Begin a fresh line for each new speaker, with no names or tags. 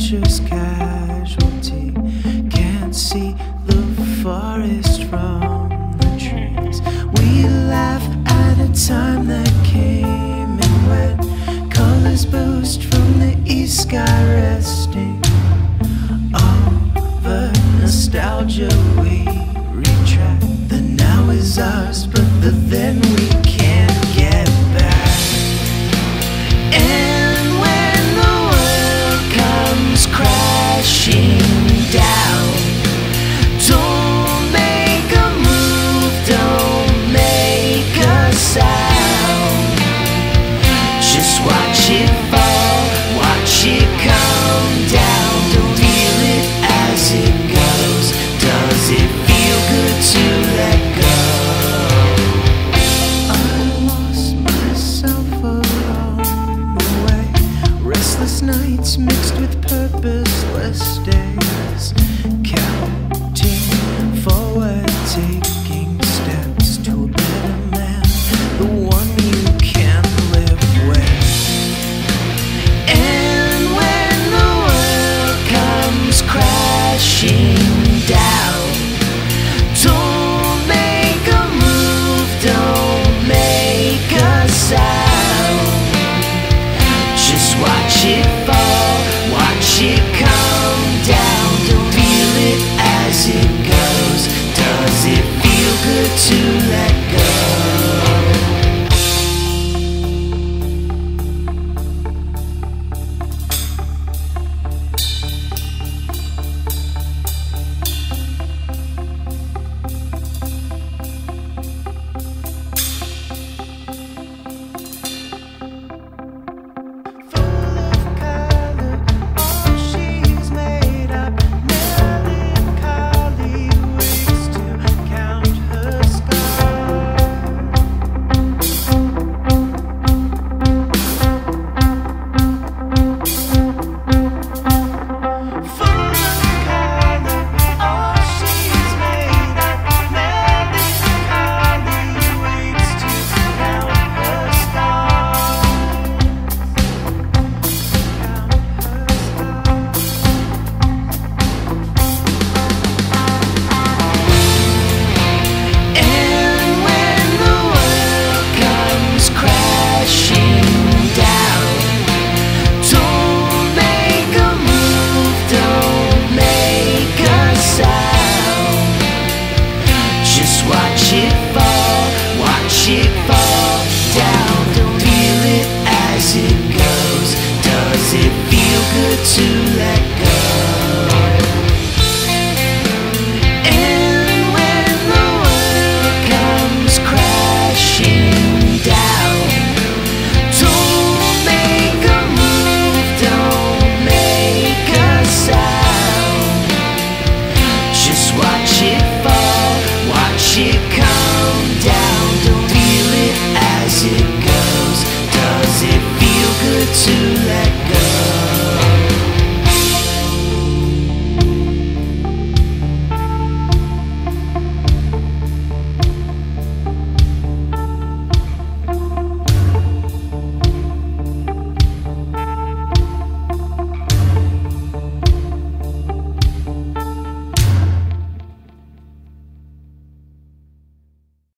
nature's casualty. Can't see the forest from the trees. We laugh at a time that came and went. Colors boast from the east sky, resting over nostalgia. We retract. The now is ours, but the then we can't get back. And when the world comes crashing down, don't make a move, don't make a sound. Just watch it fall, watch it come down. Don't feel it as it goes. Does it feel good to let go? I lost myself along the way. Restless nights mixed with purposeless days. Counting forward, taking steps to a better man, the one you can live with. And when the world comes crashing down, don't make a move, don't make a sound. Just watch it fall, watch it come down. Don't feel it as it goes. Does it feel good to let go? Watch it fall, watch it fall down. Don't feel it as it goes. Does it feel good to let go?